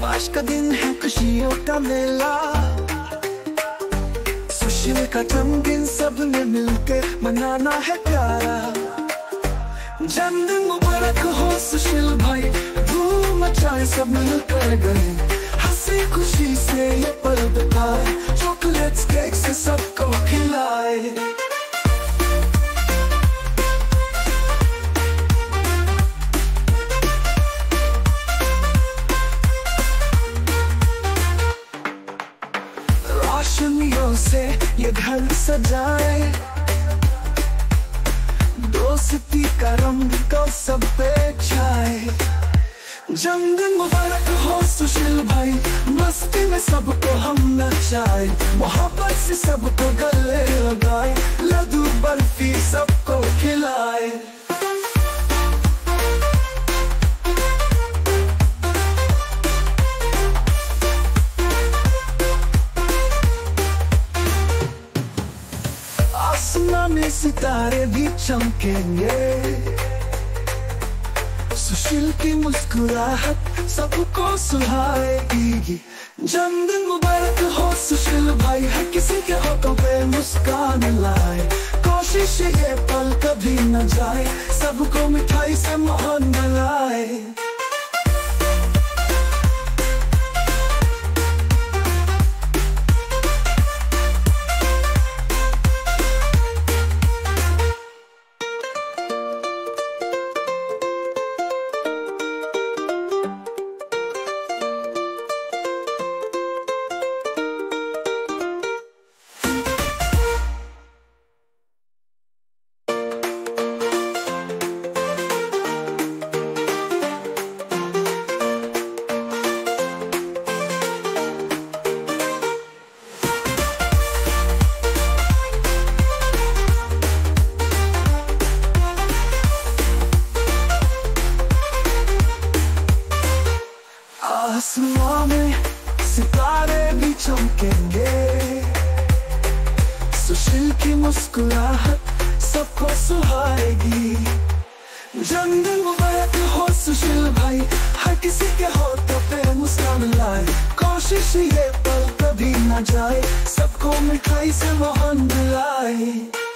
आज का दिन है खुशियों का मेला, सुशील का जन्मदिन सबने मिलकर मनाना है प्यारा। जन्मदिन मुबारक हो सुशील भाई, धूम मचाए सब मिलकर गए, हंसी खुशी से ये पल बिताए, चॉकलेट्स केक से सबको खिलाए। रोशनियों से ये घर सजाए, दोस्ती का रंग को सब पे छाए। जन्मदिन मुबारक हो सुशील भाई, मस्ती में सबको हम नचाए, मोहब्बत से सबको गले लगाए, लड्डू बर्फी सबको खिलाए। आसमां में सितारे भी चमकेंगे, सुशील की मुस्कुराहट सबको सुहाएगी। जन्मदिन मुबारक हो सुशील भाई, हर किसी के होठों पे मुस्कान लाए, कोशिश ये पल कभी न जाए, सबको मिठाई से मोहन बनाए। आसमां में सितारे भी चमकेंगे, सुशील की मुस्कुराहट सबको सुहाएगी। जन्मदिन मुबारक हो सुशील भाई, हर किसी के होठों पे मुस्कान लाए, कोशिश ये पल कभी न जाए, सबको मिठाई से मोहन दिलाए।